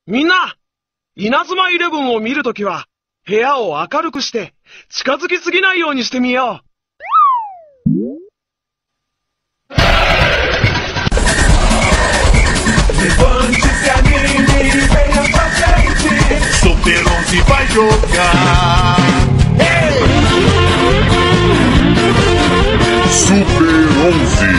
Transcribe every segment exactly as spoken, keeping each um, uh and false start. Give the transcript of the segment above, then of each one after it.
みんな、稲妻イレブンを見るときは、部屋を明るくして、近づきすぎないようにしてみよう。 Levante-se, anime, venha com a gente. Super onze vai jogar. Hey! Super onze.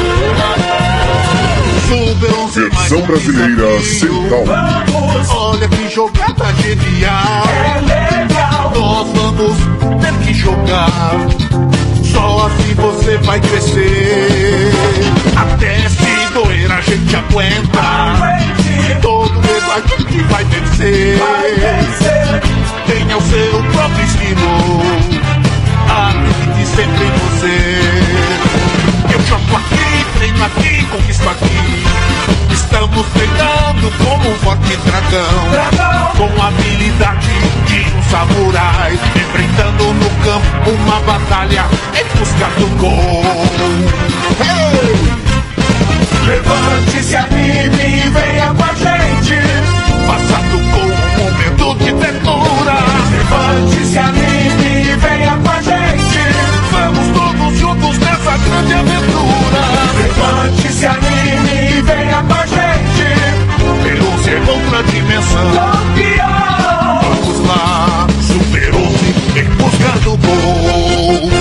Super onze Versão brasileira Central. Olha que jogada genial. É legal. Nós vamos ter que jogar. Só assim você vai crescer. Até se doer a gente aguenta. Todo medo a gente vai vencer. Tenha o seu próprio estilo. Acredite sempre em você. Eu jogo aqui, treino aqui, conquisto aqui. Estamos treinando como um forte dragão. Com a habilidade de um samurai. Enfrentando no campo uma batalha em busca do gol. Hey! Levante-se, anime e venha com a gente. Faça do gol um momento de ternura. Levante-se, anime e venha com a gente. Vamos todos juntos nessa grande aventura. Levante-se, anime e venha com a gente. Pelo ser outra dimensão. Campeão! Vamos lá, Super onze em busca do gol.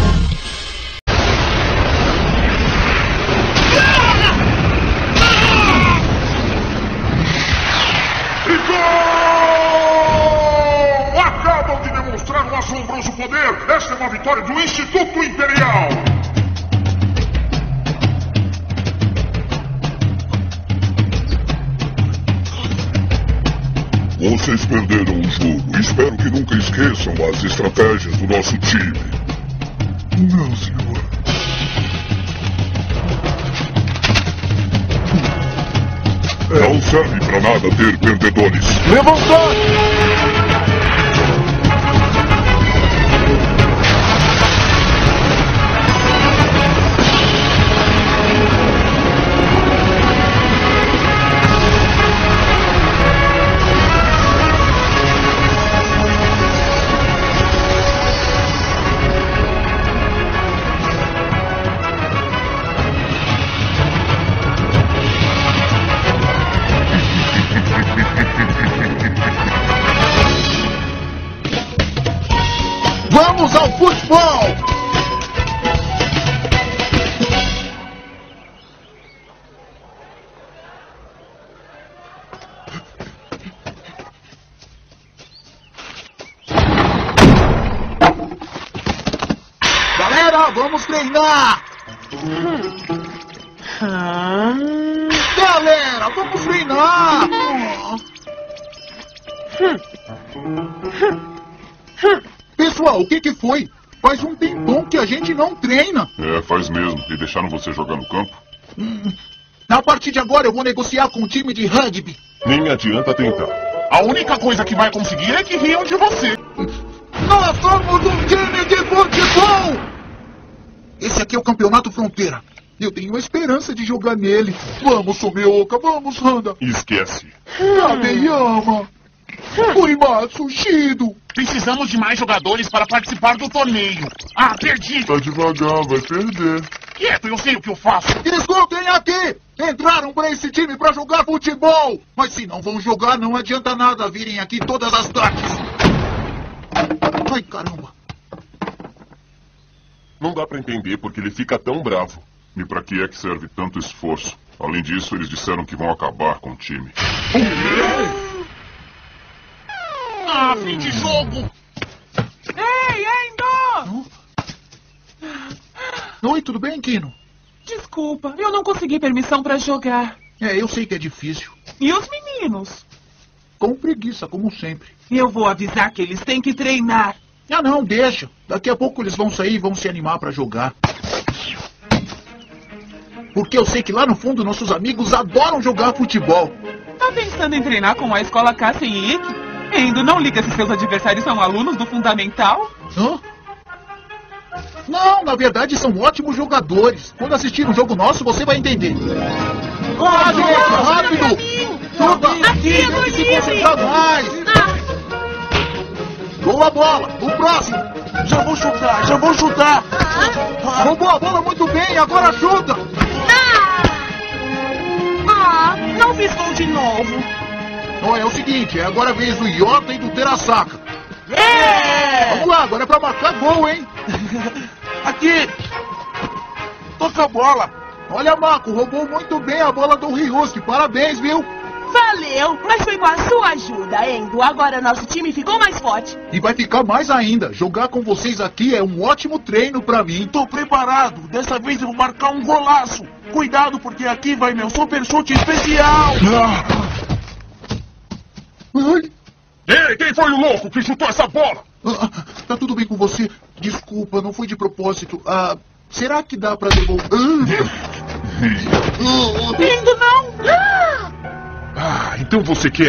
Assombroso poder! Esta é uma vitória do Instituto Imperial! Vocês perderam o jogo. Espero que nunca esqueçam as estratégias do nosso time. Não, senhor. Não serve pra nada ter perdedores. Levantar! Vamos ao futebol! Galera, vamos treinar! Hum. Galera, vamos treinar! Pessoal, o que que foi? Faz um tempão que a gente não treina. É, faz mesmo. E deixaram você jogar no campo? Hum, a partir de agora eu vou negociar com o time de rugby. Nem adianta tentar. A única coisa que vai conseguir é que riam de você. Nós somos um time de futebol! Esse aqui é o Campeonato Fronteira. Eu tenho a esperança de jogar nele. Vamos, Sumioka, vamos, Handa. Esquece. Kabeyama. Kurimatsu, Shido. Precisamos de mais jogadores para participar do torneio. Ah, perdi. Tá devagar, vai perder. Quieto, eu sei o que eu faço. Escutem aqui! Entraram pra esse time pra jogar futebol! Mas se não vão jogar, não adianta nada virem aqui todas as tardes. Ai, caramba. Não dá pra entender porque ele fica tão bravo. E pra que é que serve tanto esforço? Além disso, eles disseram que vão acabar com o time. Ah, fim de jogo! Ei, Endo! Oi, tudo bem, Kino? Desculpa, eu não consegui permissão pra jogar. É, eu sei que é difícil. E os meninos? Com preguiça, como sempre. Eu vou avisar que eles têm que treinar. Ah, não, deixa. Daqui a pouco eles vão sair e vão se animar pra jogar. Porque eu sei que lá no fundo nossos amigos adoram jogar futebol. Tá pensando em treinar com a escola Cassien e Ikki? Endo, não liga se seus adversários são alunos do Fundamental? Hã? Não, na verdade são ótimos jogadores. Quando assistir um jogo nosso, você vai entender. Corre, rápido! Chuta! aqui! Tem que se concentrar mais! Boa bola! O próximo! Já vou chutar, já vou chutar! Roubou a bola muito bem, agora chuta! Ah, não fiz gol de novo. Não, é o seguinte, é agora a vez do Iota e do Terasaka. É! Vamos lá, agora é pra marcar gol, hein? Aqui! Toca a bola! Olha, Marco, roubou muito bem a bola do Ryusuke. Parabéns, viu? Valeu, mas foi com a sua ajuda, Endo. Agora nosso time ficou mais forte. E vai ficar mais ainda. Jogar com vocês aqui é um ótimo treino pra mim. Tô preparado! Dessa vez eu vou marcar um golaço! Cuidado, porque aqui vai meu super chute especial! Ai, Ei, quem foi o louco que chutou essa bola? ah, tá tudo bem com você? Desculpa, não foi de propósito. Ah, será que dá pra devolver? Ah, Endo, não! Ah, então você quer...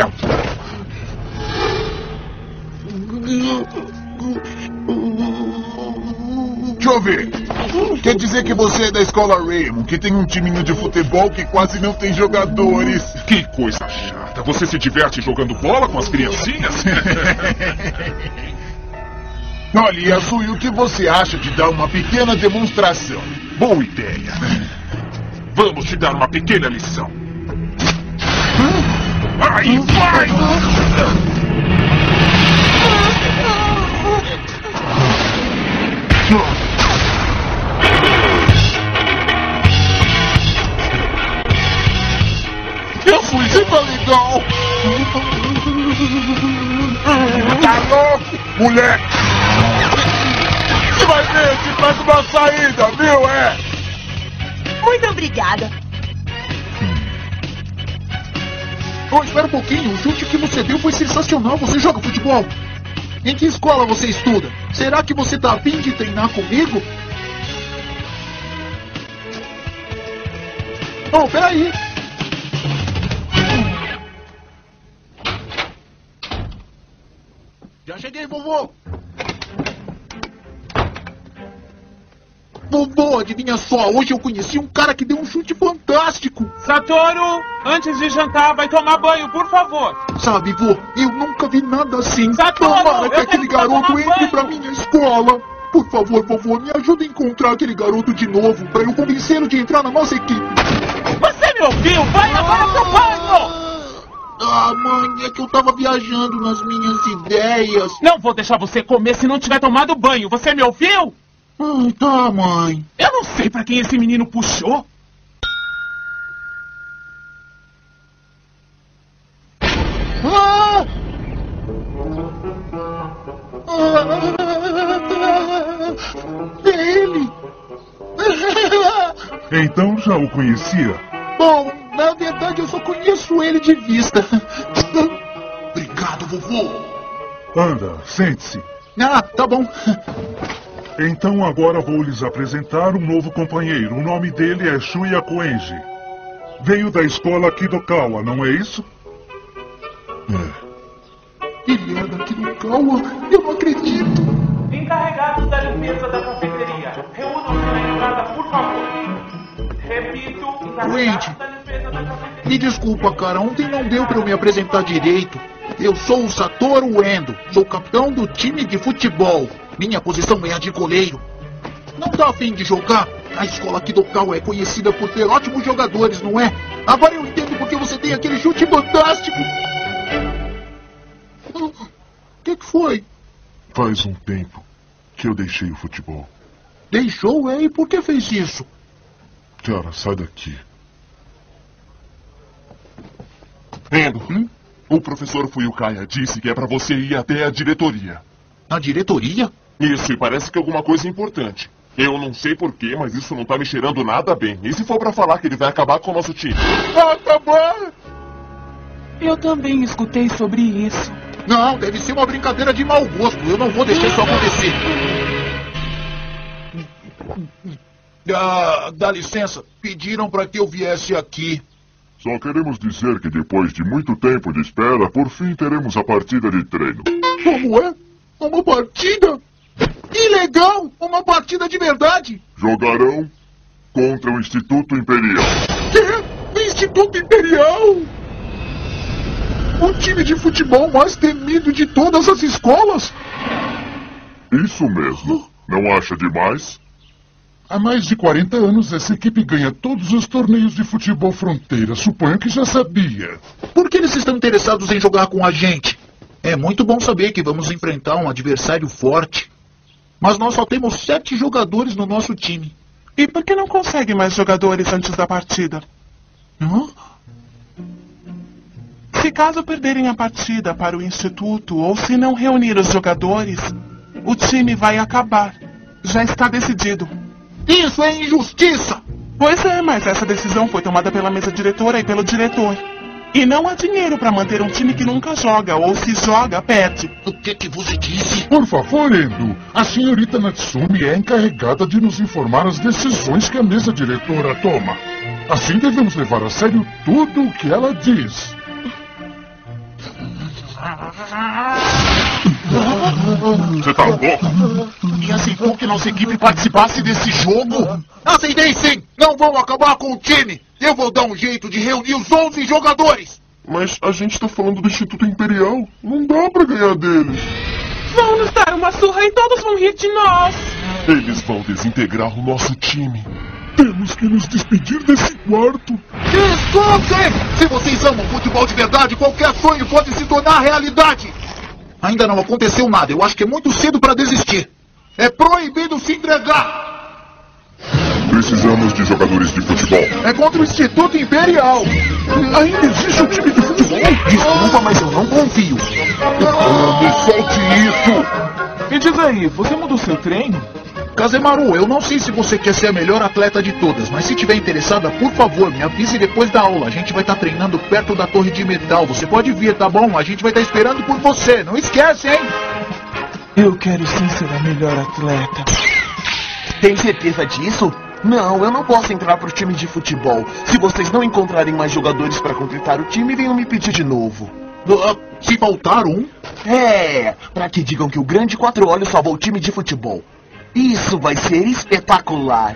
Deixa eu ver. Quer dizer que você é da escola Raymond, que tem um timinho de futebol que quase não tem jogadores. Que coisa chata. Você se diverte jogando bola com as criancinhas? Olha, Yasui, o que você acha de dar uma pequena demonstração? Boa ideia. Vamos te dar uma pequena lição. Aí vai! Eu fui, você tá legal. Tá louco, moleque! Você vai ver que faz uma saída, viu, é? Muito obrigada. Oh, espera um pouquinho, o chute que você deu foi sensacional. Você joga futebol? Em que escola você estuda? Será que você tá afim de treinar comigo? Oh, peraí. Já cheguei, vovô. Vovô, adivinha só, hoje eu conheci um cara que deu um chute fantástico. Satoru, antes de jantar, vai tomar banho, por favor. Sabe, vô, eu nunca vi nada assim. Satoru, Tomara que eu aquele quero garoto tomar entre banho. pra minha escola. Por favor, vovô, me ajuda a encontrar aquele garoto de novo, pra eu convencê-lo de entrar na nossa equipe. Você me ouviu? Vai agora pro banho! Ah, mãe, é que eu tava viajando nas minhas ideias. Não vou deixar você comer se não tiver tomado banho. Você me ouviu? Ai, tá, mãe. Eu não sei pra quem esse menino puxou. Ah! Ah! Ele! Então já o conhecia? Bom, na verdade eu só conheço ele de vista. Obrigado, vovô. Anda, sente-se. Ah, tá bom. Então agora vou lhes apresentar um novo companheiro. O nome dele é Shuya Koenji. Veio da escola Kidokawa, não é isso? É. Ele é daqui do Kawa? Eu não acredito. Encarregados da limpeza da cafeteria, reúnam-se na entrada, por favor. Repito, encarregados da limpeza da cafeteria. Me desculpa, cara. Ontem não deu pra eu me apresentar direito. Eu sou o Satoru Endo. Sou capitão do time de futebol. Minha posição é a de goleiro. Não tá afim de jogar? A escola Kidokawa é conhecida por ter ótimos jogadores, não é? Agora eu entendo porque você tem aquele chute fantástico. O que, que foi? Faz um tempo que eu deixei o futebol. Deixou, é? E por que fez isso? Cara, sai daqui. Endo, Hum? o professor Fuyukaya disse que é pra você ir até a diretoria. Na diretoria? Isso, e parece que é alguma coisa importante. Eu não sei porquê, mas isso não tá me cheirando nada bem. E se for pra falar que ele vai acabar com o nosso time? Ah, tá bom. Eu também escutei sobre isso. Não, deve ser uma brincadeira de mau gosto. Eu não vou deixar isso acontecer. Ah, dá licença. Pediram para que eu viesse aqui. Só queremos dizer que depois de muito tempo de espera, por fim teremos a partida de treino. Como é? Uma partida? Que legal! Uma partida de verdade! Jogarão contra o Instituto Imperial. Quê? Instituto Imperial? O time de futebol mais temido de todas as escolas? Isso mesmo. Não acha demais? Há mais de quarenta anos, essa equipe ganha todos os torneios de futebol fronteira. Suponho que já sabia. Por que eles estão interessados em jogar com a gente? É muito bom saber que vamos enfrentar um adversário forte. Mas nós só temos sete jogadores no nosso time. E por que não consegue mais jogadores antes da partida? Hã? Se caso perderem a partida para o Instituto ou se não reunir os jogadores, o time vai acabar. Já está decidido. Isso é injustiça! Pois é, mas essa decisão foi tomada pela mesa diretora e pelo diretor. E não há dinheiro para manter um time que nunca joga, ou se joga, perde. O que que você disse? Por favor, Endo. A senhorita Natsumi é encarregada de nos informar as decisões que a mesa diretora toma. Assim devemos levar a sério tudo o que ela diz. Você tá louco? E aceitou que nossa equipe participasse desse jogo? Aceitei sim! Não vão acabar com o time! Eu vou dar um jeito de reunir os onze jogadores! Mas a gente tá falando do Instituto Imperial. Não dá pra ganhar deles. Vão nos dar uma surra e todos vão rir de nós. Eles vão desintegrar o nosso time. Temos que nos despedir desse quarto. Escutem! Se vocês amam futebol de verdade, qualquer sonho pode se tornar realidade! Ainda não aconteceu nada. Eu acho que é muito cedo para desistir. É proibido se entregar! Precisamos de jogadores de futebol. É contra o Instituto Imperial! Ainda existe um time de futebol? Desculpa, mas eu não confio. Ah, me solte isso! Me diz aí, você mudou seu treino? Kazemaru, eu não sei se você quer ser a melhor atleta de todas, mas se tiver interessada, por favor, me avise depois da aula. A gente vai estar treinando perto da torre de metal. Você pode vir, tá bom? A gente vai estar esperando por você. Não esquece, hein? Eu quero sim ser a melhor atleta. Tem certeza disso? Não, eu não posso entrar pro time de futebol. Se vocês não encontrarem mais jogadores para completar o time, venham me pedir de novo. Uh, se faltar um? É, pra que digam que o Grande Quatro Olhos salvou o time de futebol. Isso vai ser espetacular.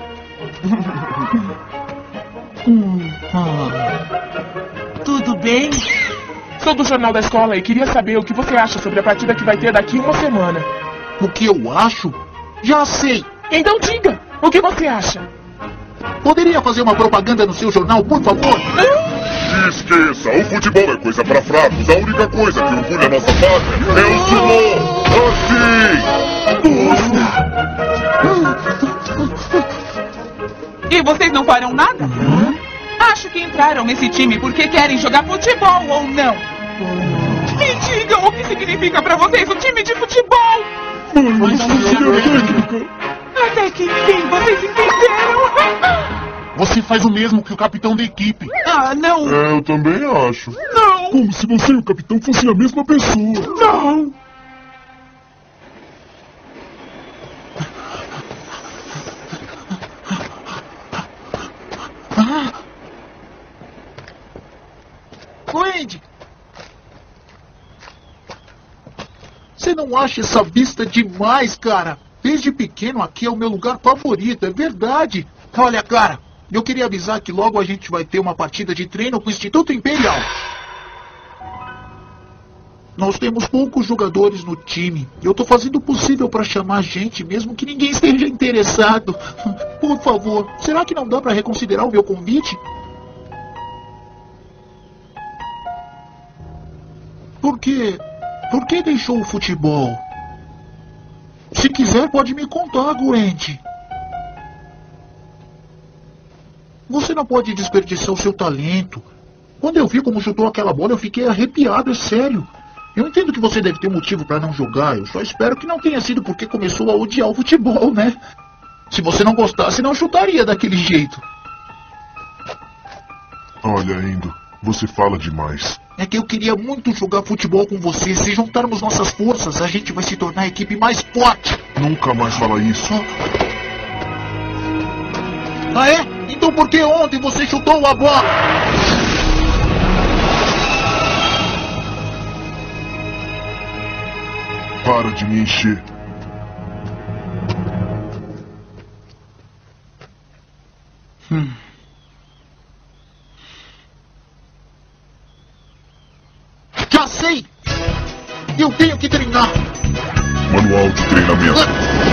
hum, ah. Tudo bem? Sou do jornal da escola e queria saber o que você acha sobre a partida que vai ter daqui uma semana. O que eu acho? Já sei. Então diga, o que você acha? Poderia fazer uma propaganda no seu jornal, por favor? Esqueça, o futebol é coisa pra fracos. A única coisa que orgulha a nossa pátria é o sumô. Assim! E vocês não farão nada? Hum? Acho que entraram nesse time porque querem jogar futebol ou não. Me digam o que significa pra vocês um time de futebol. Até que enfim vocês entenderam. Você faz o mesmo que o capitão da equipe. Ah, não. É, eu também acho. Não. Como se você e o capitão fossem a mesma pessoa. Não. Ah. Wendy! Você não acha essa vista demais, cara? Desde pequeno aqui é o meu lugar favorito, é verdade. Olha, cara, eu queria avisar que logo a gente vai ter uma partida de treino com o Instituto Imperial. Nós temos poucos jogadores no time. Eu tô fazendo o possível para chamar gente, mesmo que ninguém esteja interessado. Por favor, será que não dá para reconsiderar o meu convite? Por quê? Por que deixou o futebol? Se quiser, pode me contar, Gwent. Você não pode desperdiçar o seu talento. Quando eu vi como chutou aquela bola, eu fiquei arrepiado, é sério. Eu entendo que você deve ter motivo para não jogar. Eu só espero que não tenha sido porque começou a odiar o futebol, né? Se você não gostasse, não chutaria daquele jeito. Olha, Endo, você fala demais. É que eu queria muito jogar futebol com você. Se juntarmos nossas forças, a gente vai se tornar a equipe mais forte. Nunca mais fala isso. Ah, é? Então por que ontem você chutou a bola? Para de me encher. Hum. Já sei! Eu tenho que treinar! Manual de treinamento.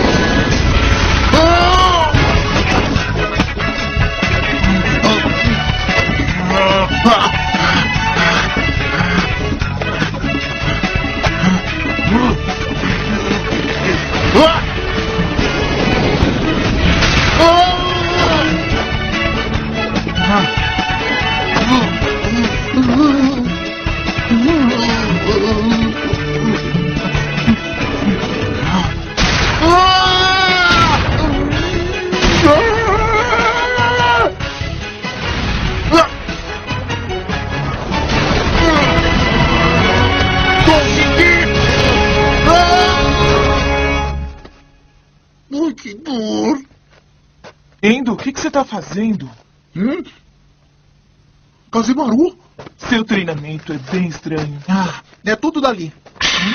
Que dor! Endo, o que, que você tá fazendo? Hum? Kazemaru? Seu treinamento é bem estranho. Ah, é tudo dali. Hum?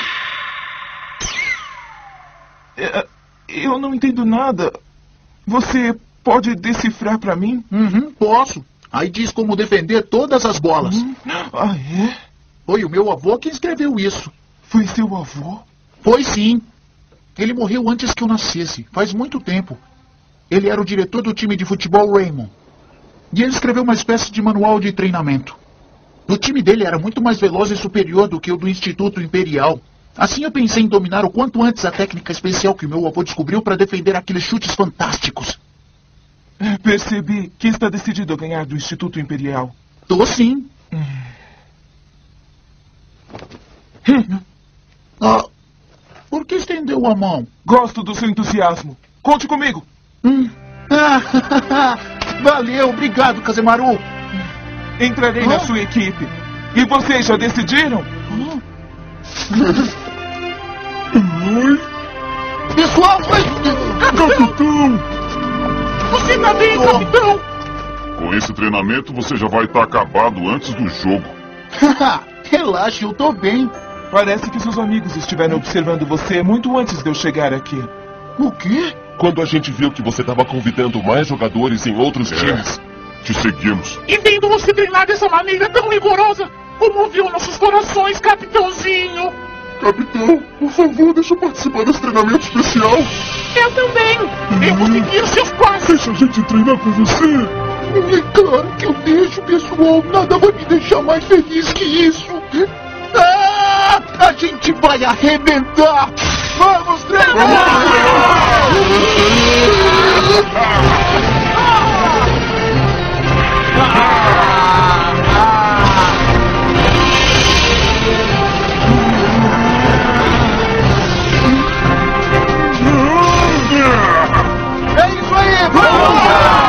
É, eu não entendo nada. Você pode decifrar pra mim? Uhum, posso. Aí diz como defender todas as bolas. Hum? Ah, é? Foi o meu avô que escreveu isso. Foi seu avô? Foi sim. Ele morreu antes que eu nascesse, faz muito tempo. Ele era o diretor do time de futebol Raymond. E ele escreveu uma espécie de manual de treinamento. O time dele era muito mais veloz e superior do que o do Instituto Imperial. Assim eu pensei em dominar o quanto antes a técnica especial que o meu avô descobriu para defender aqueles chutes fantásticos. Percebi que está decidido a ganhar do Instituto Imperial. Tô sim. Hum. Hum. Ah... Por que estendeu a mão? Gosto do seu entusiasmo. Conte comigo. Hum. Ah, valeu, obrigado, Kazemaru. Entrarei ah? na sua equipe. E vocês já decidiram? Ah. Pessoal, capitão! Você tá bem, oh. capitão? Com esse treinamento você já vai estar acabado antes do jogo. Relaxa, eu tô bem. Parece que seus amigos estiveram observando você muito antes de eu chegar aqui. O quê? Quando a gente viu que você estava convidando mais jogadores em outros é, times, te seguimos. E vendo você treinar dessa maneira tão rigorosa, comoveu nossos corações, capitãozinho. Capitão, por favor, deixa eu participar desse treinamento especial. Eu também. Hum. Eu vou seguir os seus passos. Deixa a gente treinar com você. É claro que eu deixo, pessoal. Nada vai me deixar mais feliz que isso. Ah, a gente vai arrebentar! Vamos treinar! É isso aí! Vamos!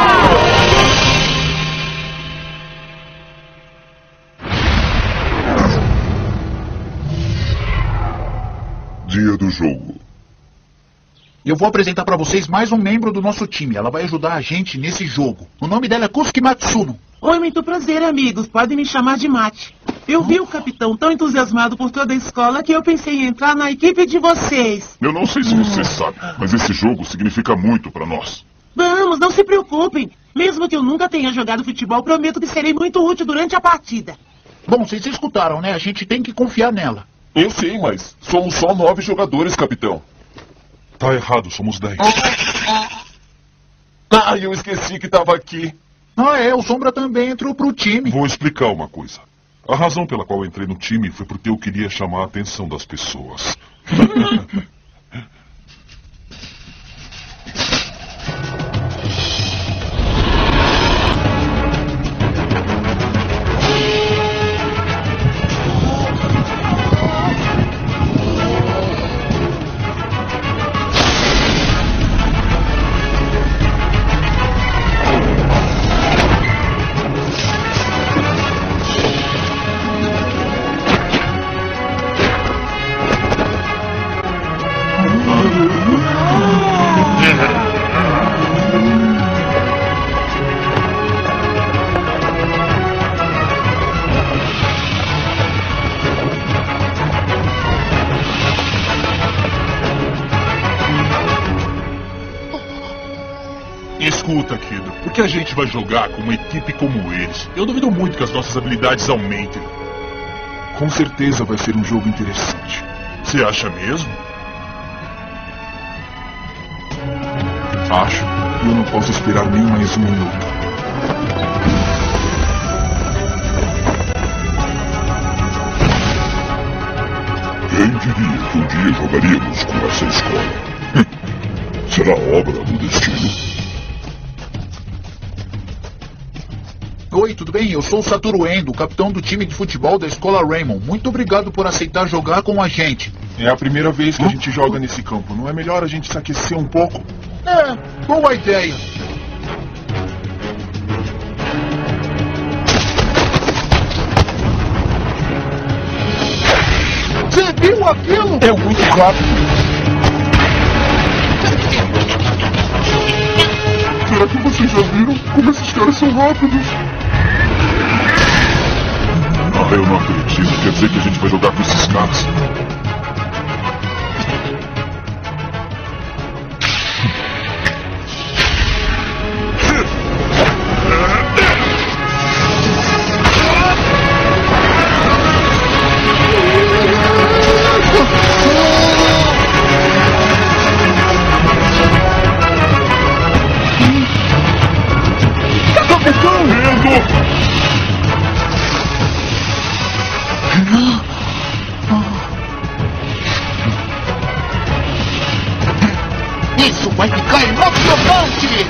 Dia do jogo. Eu vou apresentar para vocês mais um membro do nosso time. Ela vai ajudar a gente nesse jogo. O nome dela é Kusuke Matsuno. Oi, muito prazer, amigos. Podem me chamar de Mate. Eu vi o capitão tão entusiasmado por toda a escola que eu pensei em entrar na equipe de vocês. Eu não sei se você sabe, mas esse jogo significa muito para nós. Vamos, não se preocupem. Mesmo que eu nunca tenha jogado futebol, prometo que serei muito útil durante a partida. Bom, vocês escutaram, né? A gente tem que confiar nela. Eu sei, mas somos só nove jogadores, capitão. Tá errado, somos dez. Ah, eu esqueci que tava aqui. Ah, é, o Sombra também entrou pro time. Vou explicar uma coisa. A razão pela qual eu entrei no time foi porque eu queria chamar a atenção das pessoas. Escuta, Kido, por que a gente vai jogar com uma equipe como eles? Eu duvido muito que as nossas habilidades aumentem. Com certeza vai ser um jogo interessante. Você acha mesmo? Acho. E eu não posso esperar nem mais um minuto. Quem diria que um dia jogaríamos com essa escola? Será obra do destino? Oi, tudo bem? Eu sou o Satoru Endo, capitão do time de futebol da escola Raymond. Muito obrigado por aceitar jogar com a gente. É a primeira vez que a gente joga nesse campo. Não é melhor a gente se aquecer um pouco? É, boa ideia. Você viu aquilo? É muito rápido. Será que vocês já viram como esses caras são rápidos? Ah, eu não acredito. Quer dizer que a gente vai jogar com esses caras? Isso vai ficar emocionante!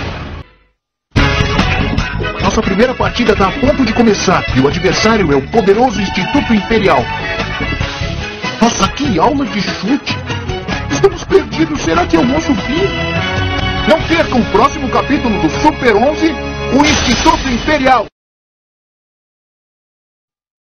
Nossa primeira partida está a ponto de começar e o adversário é o poderoso Instituto Imperial. Nossa, que aula de chute! Estamos perdidos, será que é o nosso fim? Não percam o próximo capítulo do Super onze, o Instituto Imperial!